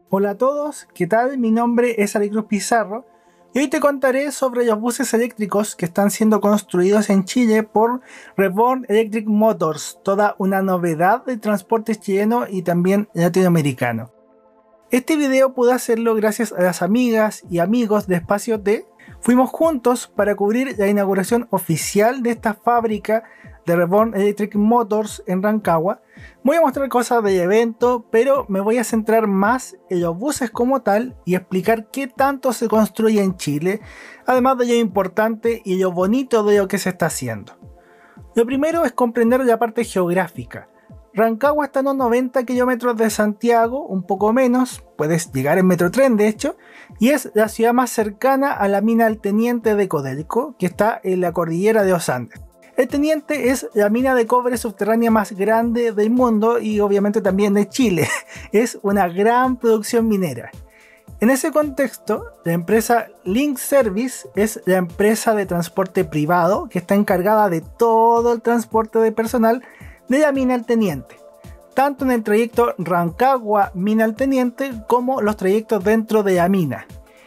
Hola a todos, ¿qué tal? Mi nombre es Ari Cruz Pizarro y hoy te contaré sobre los buses eléctricos que están siendo construidos en Chile por Reborn Electric Motors, toda una novedad del transporte chileno y también latinoamericano. Este video pude hacerlo gracias a las amigas y amigos de Espacio T. Fuimos juntos para cubrir la inauguración oficial de esta fábrica de Reborn Electric Motors en Rancagua. Voy a mostrar cosas del evento, pero me voy a centrar más en los buses como tal y explicar qué tanto se construye en Chile, además de lo importante y lo bonito de lo que se está haciendo. Lo primero es comprender la parte geográfica. Rancagua está a unos 90 kilómetros de Santiago, un poco menos, puedes llegar en Metrotren de hecho, y es la ciudad más cercana a la mina El Teniente de Codelco, que está en la cordillera de los Andes. El Teniente es la mina de cobre subterránea más grande del mundo y obviamente también de Chile. Es una gran producción minera. En ese contexto, la empresa Link Service es la empresa de transporte privado que está encargada de todo el transporte de personal de la mina El Teniente, tanto en el trayecto Rancagua-Mina El Teniente como los trayectos dentro de la mina.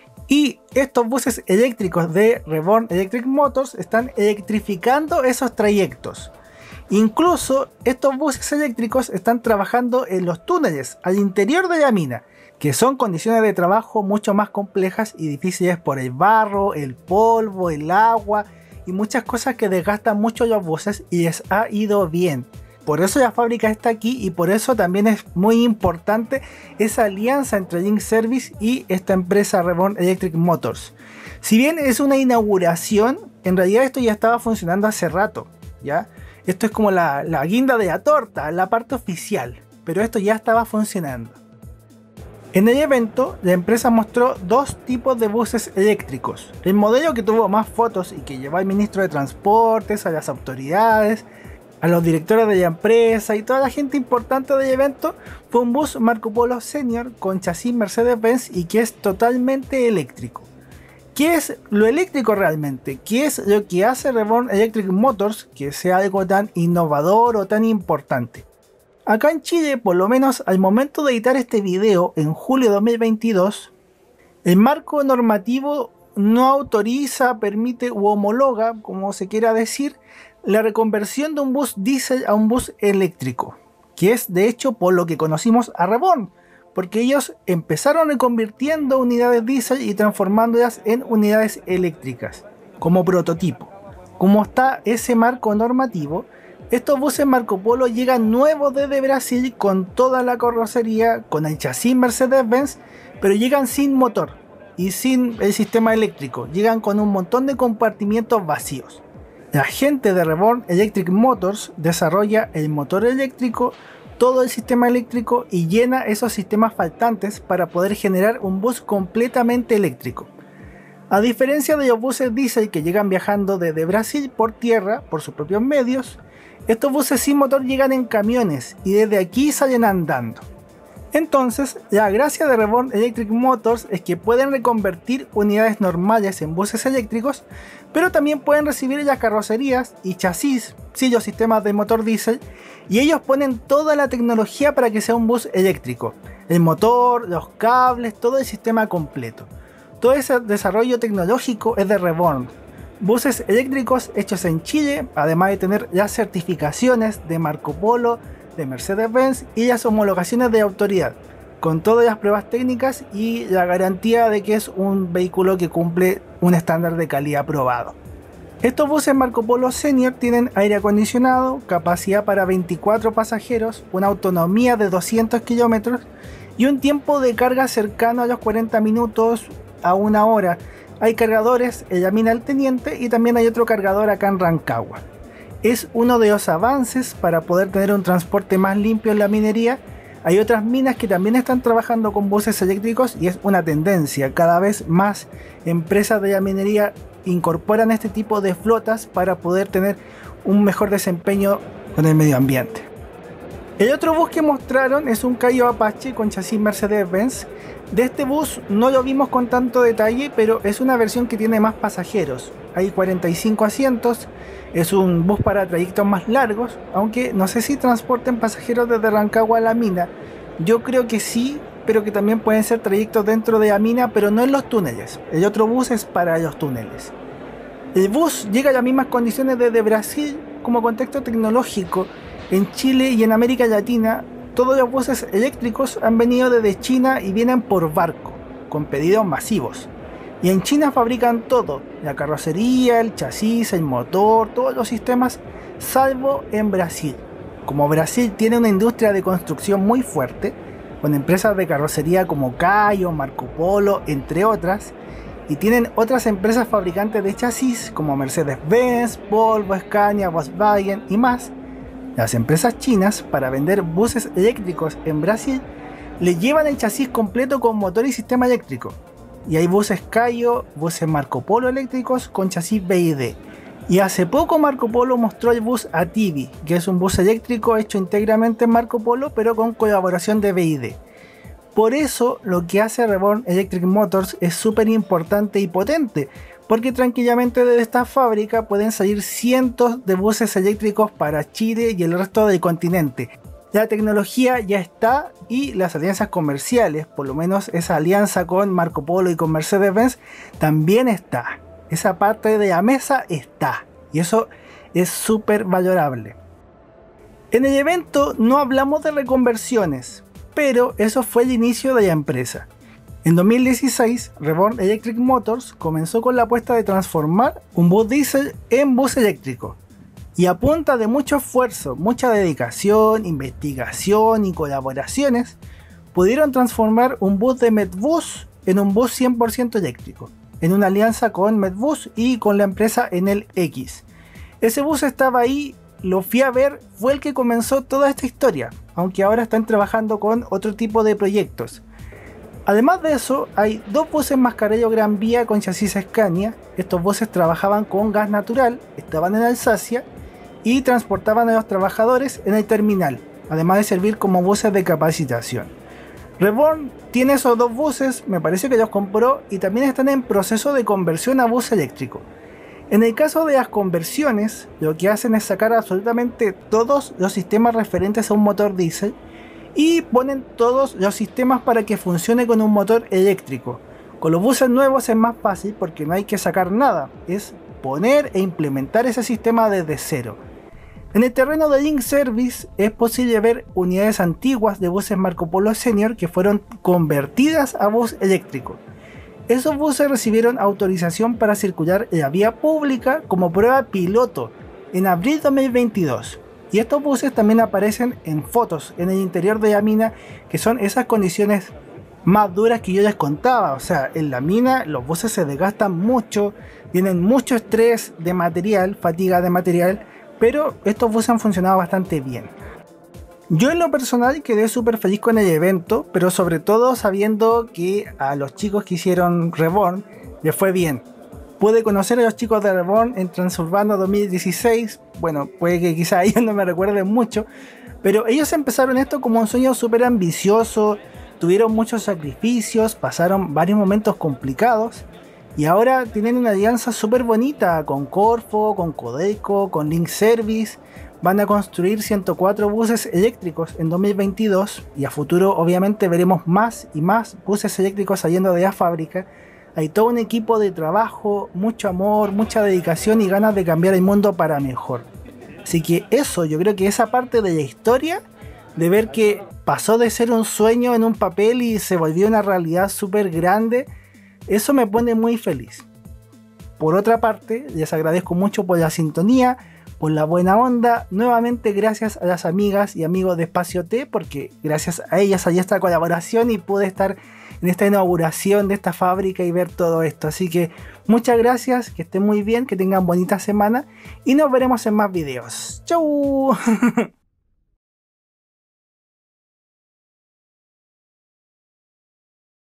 Y estos buses eléctricos de Reborn Electric Motors están electrificando esos trayectos. Incluso estos buses eléctricos están trabajando en los túneles al interior de la mina, que son condiciones de trabajo mucho más complejas y difíciles por el barro, el polvo, el agua y muchas cosas que desgastan mucho los buses y les ha ido bien. Por eso la fábrica está aquí y por eso también es muy importante esa alianza entre Link Service y esta empresa Reborn Electric Motors. Si bien es una inauguración, en realidad esto ya estaba funcionando hace rato, ¿ya? Esto es como la guinda de la torta, la parte oficial, pero esto ya estaba funcionando. En el evento, la empresa mostró dos tipos de buses eléctricos. El modelo que tuvo más fotos y que llevó al ministro de Transportes, a las autoridades, a los directores de la empresa y toda la gente importante del evento fue un bus Marco Polo Senior con chasis Mercedes-Benz y que es totalmente eléctrico. ¿Qué es lo eléctrico realmente? ¿Qué es lo que hace Reborn Electric Motors que sea algo tan innovador o tan importante? Acá en Chile, por lo menos al momento de editar este video en julio de 2022, el marco normativo no autoriza, permite u homologa, como se quiera decir, la reconversión de un bus diésel a un bus eléctrico, que es de hecho por lo que conocimos a Reborn, porque ellos empezaron reconvirtiendo unidades diésel y transformándolas en unidades eléctricas, como prototipo. Como está ese marco normativo, estos buses Marco Polo llegan nuevos desde Brasil con toda la carrocería, con el chasis Mercedes-Benz, pero llegan sin motor y sin el sistema eléctrico, llegan con un montón de compartimientos vacíos. La gente de Reborn Electric Motors desarrolla el motor eléctrico, todo el sistema eléctrico y llena esos sistemas faltantes para poder generar un bus completamente eléctrico. A diferencia de los buses diésel que llegan viajando desde Brasil por tierra por sus propios medios, estos buses sin motor llegan en camiones y desde aquí salen andando. Entonces, la gracia de Reborn Electric Motors es que pueden reconvertir unidades normales en buses eléctricos, pero también pueden recibir las carrocerías y chasis, sí, los sistemas de motor diésel, y ellos ponen toda la tecnología para que sea un bus eléctrico. El motor, los cables, todo el sistema completo. Todo ese desarrollo tecnológico es de Reborn. Buses eléctricos hechos en Chile, además de tener las certificaciones de Marco Polo, de Mercedes-Benz y las homologaciones de autoridad, con todas las pruebas técnicas y la garantía de que es un vehículo que cumple un estándar de calidad aprobado. Estos buses Marco Polo Senior tienen aire acondicionado, capacidad para 24 pasajeros, una autonomía de 200 kilómetros y un tiempo de carga cercano a los 40 minutos a una hora. Hay cargadores en la mina El Teniente y también hay otro cargador acá en Rancagua. Es uno de los avances para poder tener un transporte más limpio en la minería. Hay otras minas que también están trabajando con buses eléctricos y es una tendencia. Cada vez más empresas de la minería incorporan este tipo de flotas para poder tener un mejor desempeño con el medio ambiente. El otro bus que mostraron es un Cayo Apache con chasis Mercedes-Benz. De este bus no lo vimos con tanto detalle, pero es una versión que tiene más pasajeros. Hay 45 asientos, es un bus para trayectos más largos, aunque no sé si transporten pasajeros desde Rancagua a la mina. Yo creo que sí, pero que también pueden ser trayectos dentro de la mina, pero no en los túneles. El otro bus es para los túneles. El bus llega a las mismas condiciones desde Brasil. Como contexto tecnológico, en Chile y en América Latina, todos los buses eléctricos han venido desde China y vienen por barco, con pedidos masivos. Y en China fabrican todo, la carrocería, el chasis, el motor, todos los sistemas, salvo en Brasil. Como Brasil tiene una industria de construcción muy fuerte, con empresas de carrocería como Caio, Marco Polo, entre otras, y tienen otras empresas fabricantes de chasis como Mercedes-Benz, Volvo, Scania, Volkswagen y más, las empresas chinas, para vender buses eléctricos en Brasil, le llevan el chasis completo con motor y sistema eléctrico. Y hay buses Caio, buses Marco Polo eléctricos con chasis BYD. Y hace poco Marco Polo mostró el bus Ativi, que es un bus eléctrico hecho íntegramente en Marco Polo, pero con colaboración de BYD. Por eso lo que hace Reborn Electric Motors es súper importante y potente, porque tranquilamente desde esta fábrica pueden salir cientos de buses eléctricos para Chile y el resto del continente. La tecnología ya está y las alianzas comerciales, por lo menos esa alianza con Marco Polo y con Mercedes-Benz, también está. Esa parte de la mesa está, y eso es súper valorable. En el evento no hablamos de reconversiones, pero eso fue el inicio de la empresa. En 2016, Reborn Electric Motors comenzó con la apuesta de transformar un bus diésel en bus eléctrico. Y a punta de mucho esfuerzo, mucha dedicación, investigación y colaboraciones, pudieron transformar un bus de Medbus en un bus 100% eléctrico, en una alianza con Medbus y con la empresa Enel X. Ese bus estaba ahí, lo fui a ver, fue el que comenzó toda esta historia, aunque ahora están trabajando con otro tipo de proyectos. Además de eso, hay dos buses Mascarello Gran Vía con chasis Scania. Estos buses trabajaban con gas natural, estaban en Alsacia y transportaban a los trabajadores en el terminal, además de servir como buses de capacitación. Reborn tiene esos dos buses, me parece que los compró, y también están en proceso de conversión a bus eléctrico. En el caso de las conversiones, lo que hacen es sacar absolutamente todos los sistemas referentes a un motor diésel y ponen todos los sistemas para que funcione con un motor eléctrico. Con los buses nuevos es más fácil porque no hay que sacar nada, es poner e implementar ese sistema desde cero. En el terreno de Link Service es posible ver unidades antiguas de buses Marco Polo Senior que fueron convertidas a bus eléctrico. Esos buses recibieron autorización para circular en la vía pública como prueba piloto en abril de 2022. Y estos buses también aparecen en fotos en el interior de la mina, que son esas condiciones más duras que yo les contaba. O sea, en la mina los buses se desgastan mucho, tienen mucho estrés de material, fatiga de material, pero estos buses han funcionado bastante bien. Yo en lo personal quedé súper feliz con el evento, pero sobre todo sabiendo que a los chicos que hicieron Reborn les fue bien. Pude conocer a los chicos de Reborn en Transurbano 2016, bueno, puede que quizá ellos no me recuerden mucho, pero ellos empezaron esto como un sueño súper ambicioso, tuvieron muchos sacrificios, pasaron varios momentos complicados, y ahora tienen una alianza súper bonita con Corfo, con Codelco, con Link Service. Van a construir 104 buses eléctricos en 2022 y a futuro obviamente veremos más y más buses eléctricos saliendo de la fábrica. Hay todo un equipo de trabajo, mucho amor, mucha dedicación y ganas de cambiar el mundo para mejor. Así que eso, yo creo que esa parte de la historia, de ver que pasó de ser un sueño en un papel y se volvió una realidad súper grande, eso me pone muy feliz. Por otra parte, les agradezco mucho por la sintonía, por la buena onda. Nuevamente gracias a las amigas y amigos de Espacio T, porque gracias a ellas hay esta colaboración y pude estar en esta inauguración de esta fábrica y ver todo esto. Así que muchas gracias, que estén muy bien, que tengan bonita semana y nos veremos en más videos. ¡Chau!